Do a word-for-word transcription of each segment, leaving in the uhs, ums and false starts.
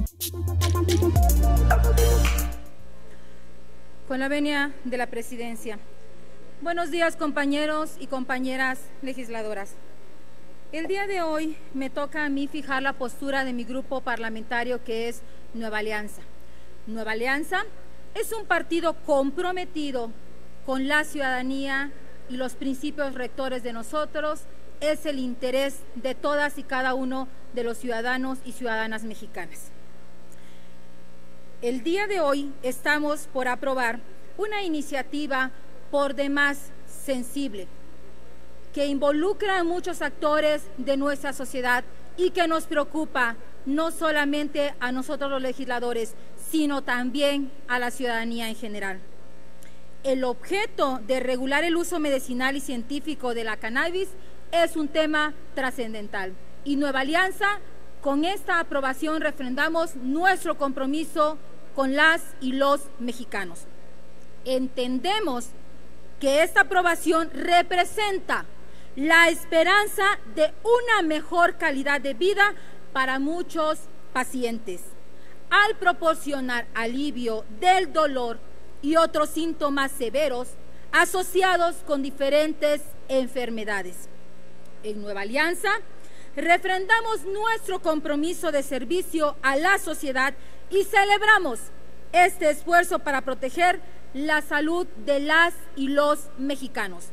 Con la venia de la presidencia. Buenos días, compañeros y compañeras legisladoras. El día de hoy me toca a mí fijar la postura de mi grupo parlamentario, que es Nueva Alianza. Nueva Alianza es un partido comprometido con la ciudadanía y los principios rectores de nosotros, es el interés de todas y cada uno de los ciudadanos y ciudadanas mexicanas. El día de hoy estamos por aprobar una iniciativa por demás sensible, que involucra a muchos actores de nuestra sociedad y que nos preocupa no solamente a nosotros los legisladores, sino también a la ciudadanía en general. El objeto de regular el uso medicinal y científico de la cannabis es un tema trascendental y Nueva Alianza, con esta aprobación, refrendamos nuestro compromiso con las y los mexicanos. Entendemos que esta aprobación representa la esperanza de una mejor calidad de vida para muchos pacientes, al proporcionar alivio del dolor y otros síntomas severos asociados con diferentes enfermedades. En Nueva Alianza, refrendamos nuestro compromiso de servicio a la sociedad y celebramos este esfuerzo para proteger la salud de las y los mexicanos.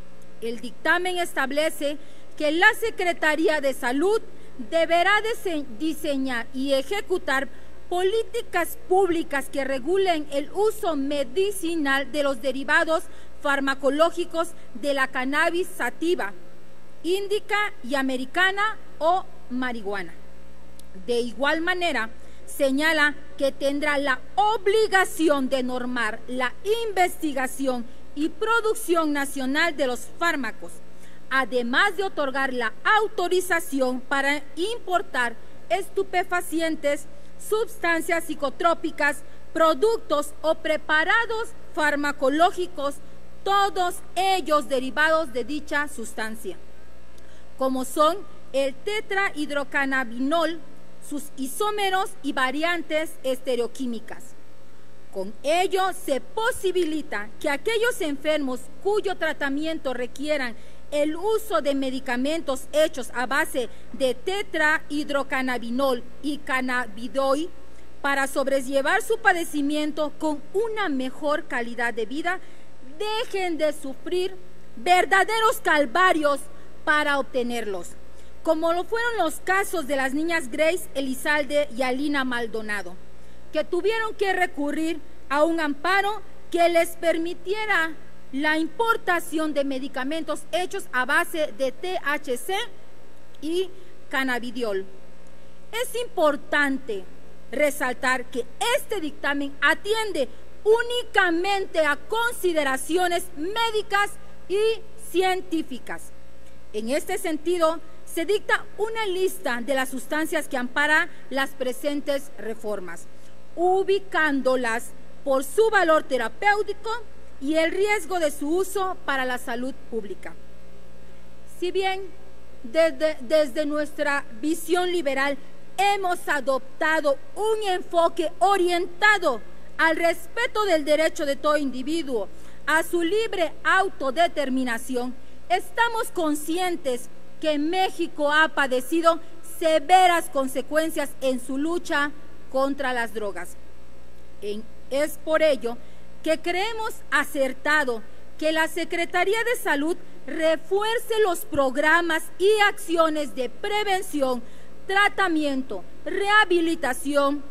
El dictamen establece que la Secretaría de Salud deberá diseñar y ejecutar políticas públicas que regulen el uso medicinal de los derivados farmacológicos de la cannabis sativa, índica y americana o marihuana. De igual manera, señala que tendrá la obligación de normar la investigación y producción nacional de los fármacos, además de otorgar la autorización para importar estupefacientes, sustancias psicotrópicas, productos o preparados farmacológicos, todos ellos derivados de dicha sustancia, como son el tetrahidrocannabinol, sus isómeros y variantes estereoquímicas. Con ello se posibilita que aquellos enfermos cuyo tratamiento requieran el uso de medicamentos hechos a base de tetrahidrocannabinol y cannabidiol para sobrellevar su padecimiento con una mejor calidad de vida, dejen de sufrir verdaderos calvarios para obtenerlos, como lo fueron los casos de las niñas Grace Elizalde y Alina Maldonado, que tuvieron que recurrir a un amparo que les permitiera la importación de medicamentos hechos a base de T H C y cannabidiol. Es importante resaltar que este dictamen atiende únicamente a consideraciones médicas y científicas. En este sentido, se dicta una lista de las sustancias que ampara las presentes reformas, ubicándolas por su valor terapéutico y el riesgo de su uso para la salud pública. Si bien desde, desde nuestra visión liberal hemos adoptado un enfoque orientado al respeto del derecho de todo individuo a su libre autodeterminación, estamos conscientes que México ha padecido severas consecuencias en su lucha contra las drogas. En, es por ello que creemos acertado que la Secretaría de Salud refuerce los programas y acciones de prevención, tratamiento, rehabilitación,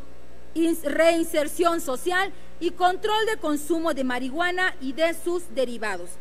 reinserción social y control de consumo de marihuana y de sus derivados.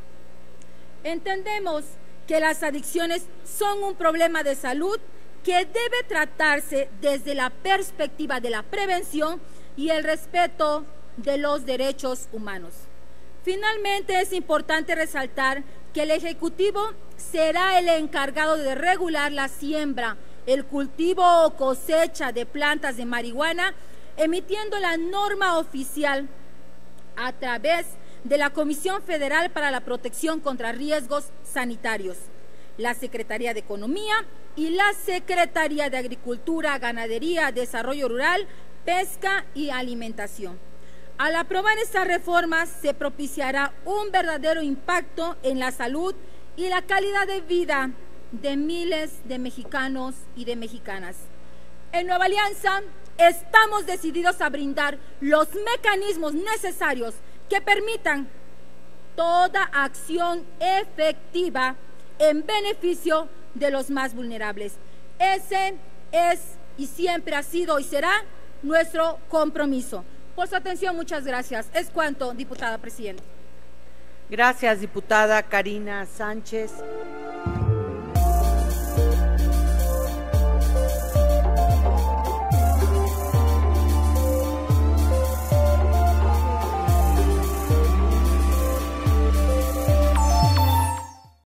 Entendemos que las adicciones son un problema de salud que debe tratarse desde la perspectiva de la prevención y el respeto de los derechos humanos. Finalmente, es importante resaltar que el Ejecutivo será el encargado de regular la siembra, el cultivo o cosecha de plantas de marihuana, emitiendo la norma oficial a través de la Comisión Federal para la Protección contra Riesgos Sanitarios, la Secretaría de Economía y la Secretaría de Agricultura, Ganadería, Desarrollo Rural pesca y alimentación. Al aprobar estas reformas se propiciará un verdadero impacto en la salud y la calidad de vida de miles de mexicanos y de mexicanas. En Nueva Alianza estamos decididos a brindar los mecanismos necesarios que permitan toda acción efectiva en beneficio de los más vulnerables. Ese es y siempre ha sido y será nuestro compromiso. Por su atención, muchas gracias. Es cuanto, diputada presidenta. Gracias, diputada Karina Sánchez.